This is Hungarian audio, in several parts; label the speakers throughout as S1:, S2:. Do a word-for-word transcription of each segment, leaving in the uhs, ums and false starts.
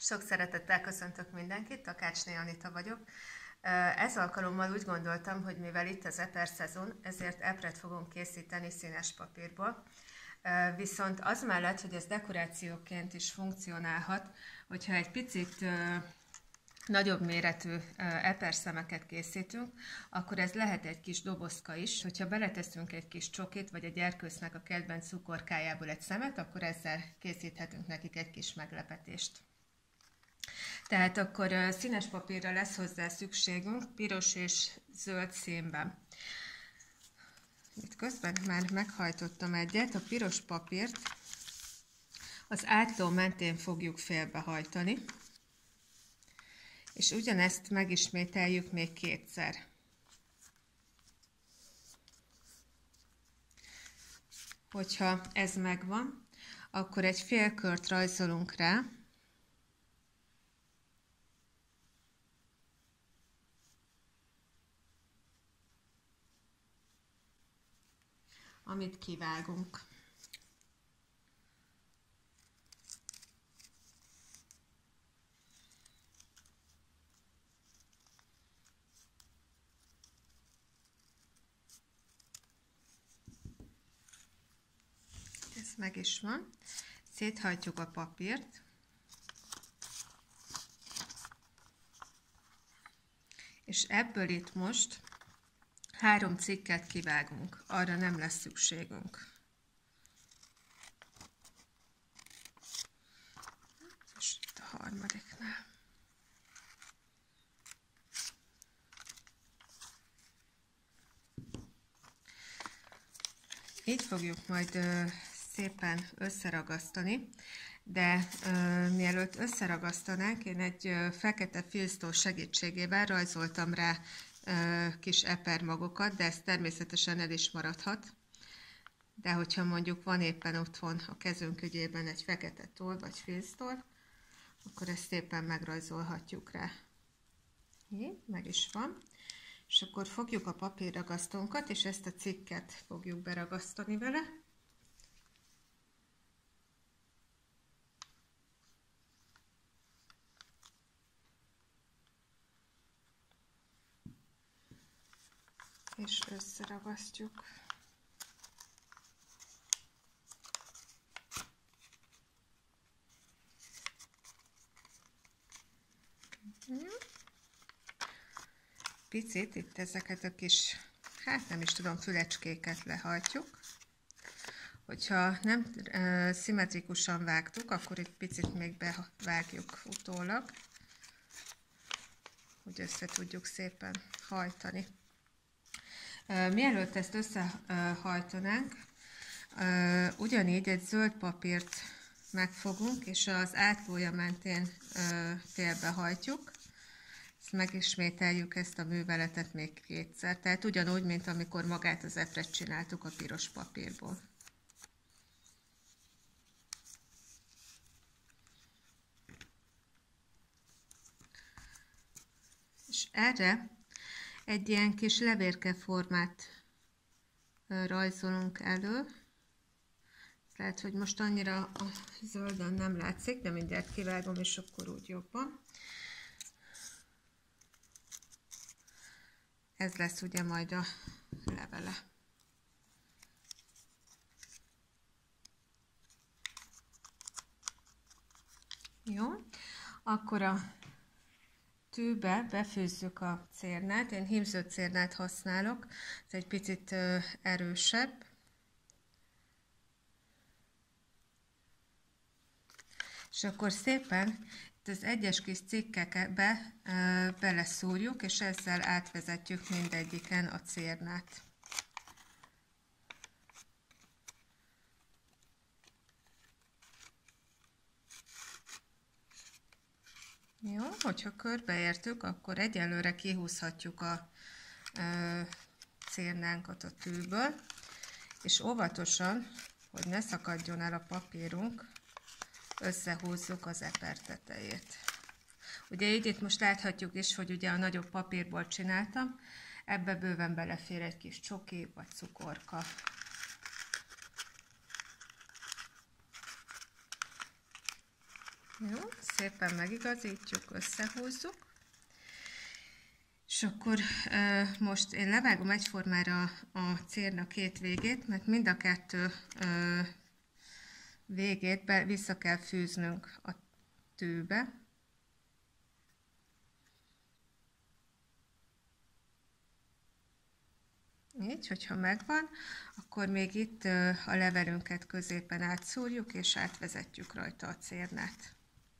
S1: Sok szeretettel köszöntök mindenkit, Takácsné Anita vagyok. Ez alkalommal úgy gondoltam, hogy mivel itt az eper szezon, ezért epret fogunk készíteni színes papírból. Viszont az mellett, hogy ez dekorációként is funkcionálhat, hogyha egy picit nagyobb méretű eperszemeket készítünk, akkor ez lehet egy kis dobozka is. Hogyha beleteszünk egy kis csokit, vagy a gyerkőcnek a kedvenc cukorkájából egy szemet, akkor ezzel készíthetünk nekik egy kis meglepetést. Tehát akkor színes papírra lesz hozzá szükségünk, piros és zöld színben. Itt közben már meghajtottam egyet, a piros papírt az átló mentén fogjuk félbehajtani, és ugyanezt megismételjük még kétszer. Hogyha ez megvan, akkor egy félkört rajzolunk rá, amit kivágunk. Ez meg is van. Széthajtjuk a papírt. És ebből itt most három cikket kivágunk, arra nem lesz szükségünk. Most itt a harmadiknál. Így fogjuk majd ö, szépen összeragasztani, de ö, mielőtt összeragasztanánk, én egy ö, fekete filztól segítségével rajzoltam rá kis epermagokat, de ez természetesen el is maradhat. De hogyha mondjuk van éppen otthon a kezünk ügyében egy fekete toll vagy filztoll, akkor ezt szépen megrajzolhatjuk rá. Így, meg is van. És akkor fogjuk a papírragasztónkat, és ezt a cikket fogjuk beragasztani vele. És összeragasztjuk. Picit itt ezeket a kis, hát nem is tudom, fülecskéket lehajtjuk. Hogyha nem e, szimmetrikusan vágtuk, akkor itt picit még bevágjuk utólag, hogy össze tudjuk szépen hajtani. Mielőtt ezt összehajtanánk, ugyanígy egy zöld papírt megfogunk, és az átlója mentén félbehajtjuk. Ezt megismételjük ezt a műveletet még kétszer, tehát ugyanúgy, mint amikor magát az epret csináltuk a piros papírból. És erre egy ilyen kis levérke formát rajzolunk elő. Lehet, hogy most annyira a zöldön nem látszik, de mindjárt kivágom, és akkor úgy jobban. Ez lesz ugye majd a levele. Jó, akkor a tűbe befőzzük a cérnát. Én hímzött cérnát használok, ez egy picit erősebb. És akkor szépen itt az egyes kis cikkekbe beleszúrjuk, és ezzel átvezetjük mindegyiken a cérnát. Jó, hogyha körbeértük, akkor egyelőre kihúzhatjuk a ö, cérnánkat a tűből, és óvatosan, hogy ne szakadjon el a papírunk, összehúzzuk az eper tetejét. Ugye így itt most láthatjuk is, hogy ugye a nagyobb papírból csináltam, ebbe bőven belefér egy kis csoki vagy cukorka. Jó, szépen megigazítjuk, összehúzzuk. És akkor most én levágom egyformára a cérna két végét, mert mind a kettő végét be, vissza kell fűznünk a tőbe. Így, hogyha megvan, akkor még itt a levelünket középen átszúrjuk, és átvezetjük rajta a cérnát.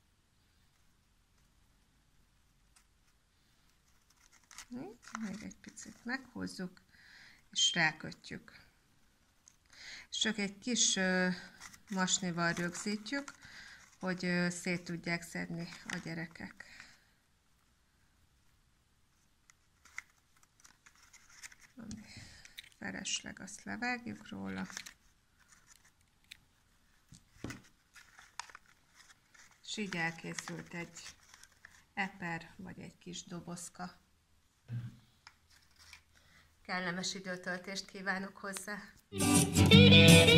S1: Még egy picit meghúzzuk, és rákötjük. És csak egy kis masnival rögzítjük, hogy szét tudják szedni a gyerekek. Ami felesleg, azt levágjuk róla. És így elkészült egy eper, vagy egy kis dobozka. Kellemes időtöltést kívánok hozzá!